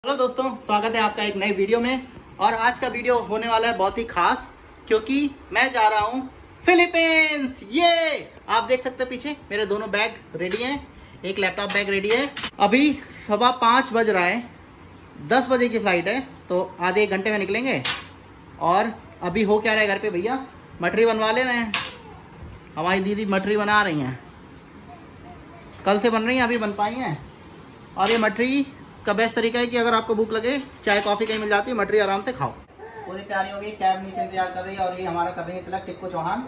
Hello दोस्तों, स्वागत है आपका एक नई वीडियो में। और आज का वीडियो होने वाला है बहुत ही खास, क्योंकि मैं जा रहा हूँ फिलीपींस। ये आप देख सकते हैं पीछे मेरे दोनों बैग रेडी हैं, एक लैपटॉप बैग रेडी है। अभी 5:15 बज रहा है, 10 बजे की फ्लाइट है, तो आधे 1 घंटे में निकलेंगे। और अभी हो क्या रहा है घर पे, भैया मटरी बनवा ले रहे हैं। हमारी दीदी मटरी बना रही हैं, कल से बन रही हैं, अभी बन पाई हैं। और ये मटरी का बेस्ट तरीका है कि अगर आपको भूख लगे, चाय कॉफ़ी कहीं मिल जाती है, मटरी आराम से खाओ। पूरी तैयारी हो गई, कैब नीचे इंतजार कर रही है। और ये हमारा कर रही है तिलक टिक्कू चौहान।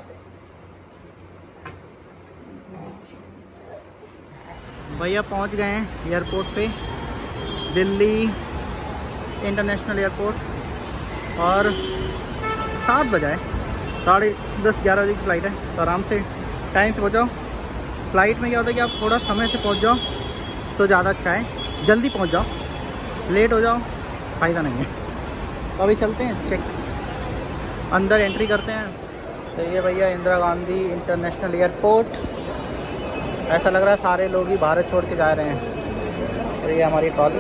भैया पहुंच गए हैं एयरपोर्ट पे, दिल्ली इंटरनेशनल एयरपोर्ट। और 7 बजे, 10:30-11 बजे की फ़्लाइट है, तो आराम से टाइम से पहुँचाओ। फ़्लाइट में क्या होता है कि आप थोड़ा समय से पहुँच जाओ तो ज़्यादा अच्छा है। जल्दी पहुंच जाओ, लेट हो जाओ फ़ायदा नहीं है। तो अभी चलते हैं, चेक अंदर एंट्री करते हैं। तो ये भैया इंदिरा गांधी इंटरनेशनल एयरपोर्ट। ऐसा लग रहा है सारे लोग ही भारत छोड़ के जा रहे हैं। और ये हमारी ट्रॉली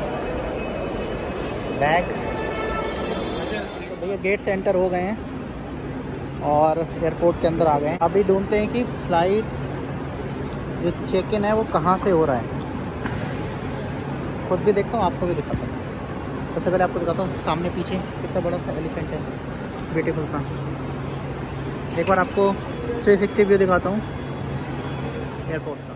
बैग। तो भैया गेट से एंटर हो गए हैं और एयरपोर्ट के अंदर आ गए हैं। अभी ढूंढते हैं कि फ़्लाइट जो चेक इन है वो कहाँ से हो रहा है। खुद भी देखता हूँ, आपको भी दिखाता हूँ। सबसे पहले आपको दिखाता हूँ सामने पीछे कितना बड़ा सा एलिफेंट है, ब्यूटीफुल सा। एक बार आपको 360 व्यू दिखाता हूँ एयरपोर्ट का।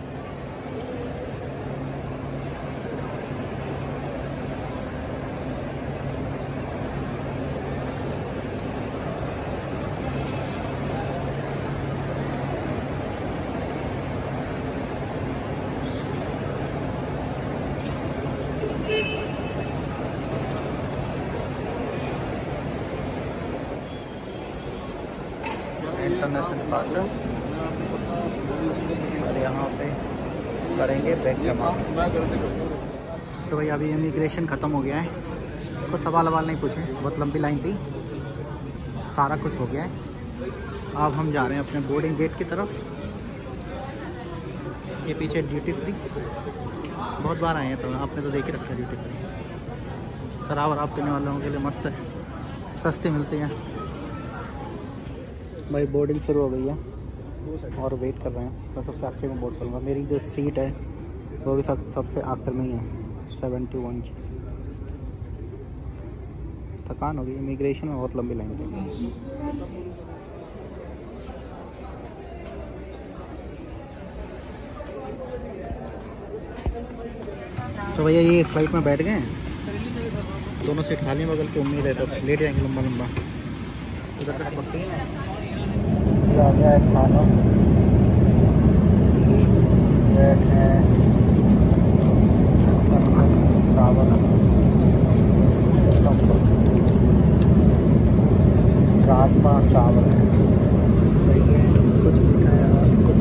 International partner. और यहाँ पे करेंगे बैग जमा। तो भाई अभी इमिग्रेशन ख़त्म हो गया है, कुछ सवाल नहीं पूछे, बहुत लंबी लाइन थी, सारा कुछ हो गया है। अब हम जा रहे हैं अपने बोर्डिंग गेट की तरफ। ये पीछे ड्यूटी फ्री, बहुत बार आए हैं तो आपने तो देख ही रखा है। ड्यूटी फ्री शराब वराब पीने वालों के लिए मस्त है, सस्ती मिलती है। भाई बोर्डिंग शुरू हो गई है और वेट कर रहे हैं। मैं सबसे आखिर में बोर्ड करूँगा। मेरी जो सीट है वो भी सबसे आखिर में ही है, 71 जी। थकान होगी, इमिग्रेशन में बहुत लंबी लाइन थी। तो भैया ये फ्लाइट में बैठ गए हैं, दोनों सीट खाली बगल की। उम्मीद है तो लेट जाएंगे लंबा लंबा। उधर तक पट्टी है, आ गया है खाना। ब्रेड है, चावल, राजमा चावल है, ये कुछ मिठाई और कुछ।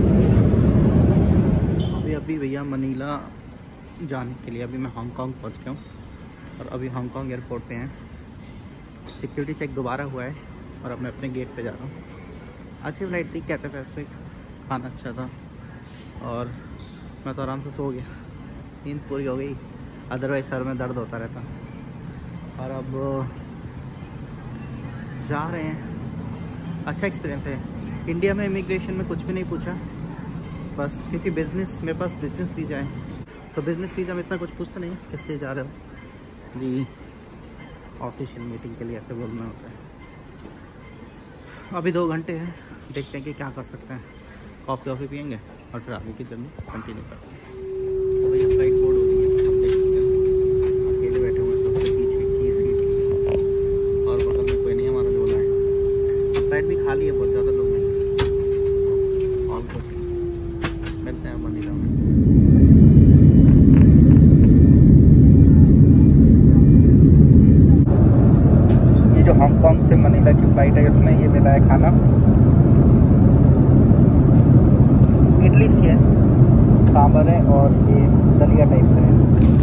अभी भैया मनीला जाने के लिए अभी मैं हांगकांग पहुंच गया हूँ। और अभी हांगकांग एयरपोर्ट पे हैं। सिक्योरिटी चेक दोबारा हुआ है और अब मैं अपने गेट पे जा रहा हूँ। अच्छी फ्लाइट थी, कैथे पैसिफिक, खाना अच्छा था और मैं तो आराम से सो गया, नींद पूरी हो गई। अदरवाइज सर में दर्द होता रहता। और अब जा रहे हैं। अच्छा एक्सपीरियंस है। इंडिया में इमिग्रेशन में कुछ भी नहीं पूछा, बस क्योंकि बिज़नेस, मेरे पास बिज़नेस वीज़ा है, तो बिज़नेस वीज़ा में इतना कुछ पूछते नहीं किस लिए जा रहे हो जी। ऑफिशियल मीटिंग के लिए ऐसे बोलना होता है। अभी 2 घंटे हैं, देखते हैं कि क्या कर सकते हैं। कॉफ़ी पियेंगे और फिर आगे की जर्नी कंटिन्यू करते हैं। तो भैया फ्लाइट बोर्ड हो गई है, हम देख सकते हैं। अकेले बैठे हुए हैं सबसे पीछे की सीट, और बगल में कोई नहीं, हमारा झोला है। फ्लाइट भी खाली है, बहुत ज़्यादा लोग हैं। ऑल गुड, मिलते हैं मनीला में। ये जो हांगकांग से मनीला की फ़्लाइट है, इसमें ये मिला है खाना। इडली सी है, सांभर है और ये दलिया टाइप का है।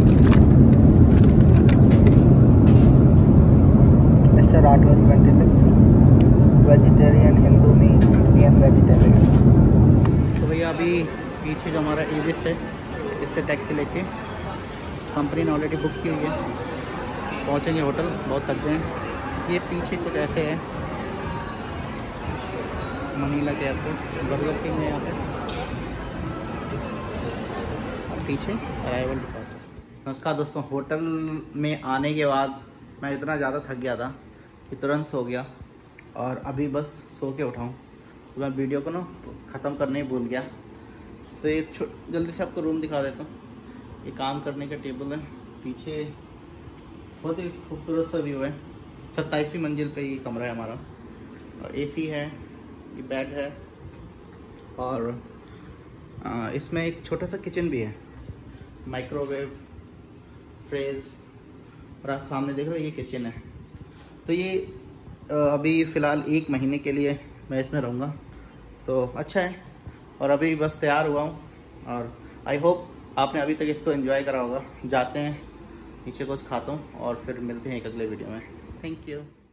Mister Rathore 26, vegetarian, Hindu meat, Indian vegetarian. तो भैया अभी पीछे जो हमारा एविस है, इससे टैक्सी लेके कंपनी ने ऑलरेडी बुक की हुई है। पहुँचेंगे होटल, बहुत थक गए हैं। ये पीछे कुछ ऐसे है मनीला के एयरपोर्ट, बर्गर किंग है यहाँ पे पीछे, अराइवल डिपार्चर। नमस्कार दोस्तों, होटल में आने के बाद मैं इतना ज़्यादा थक गया था कि तुरंत सो गया और अभी बस सो के उठाऊँ तो मैं वीडियो को ना ख़त्म करने ही भूल गया। तो ये जल्दी से आपको रूम दिखा देता हूँ। ये काम करने का टेबल है, पीछे बहुत ही खूबसूरत सा व्यू है। 27वीं मंजिल पे ये कमरा है हमारा, और एसी है, ये बेड है, और इसमें एक छोटा सा किचन भी है, माइक्रोवेव, फ्रिज, और आप सामने देख रहे हो ये किचन है। तो ये अभी फ़िलहाल 1 महीने के लिए मैं इसमें रहूँगा, तो अच्छा है। और अभी बस तैयार हुआ हूँ और आई होप आपने अभी तक इसको एंजॉय करा होगा। जाते हैं नीचे, कुछ खाता हूँ और फिर मिलते हैं एक अगले वीडियो में। Thank you.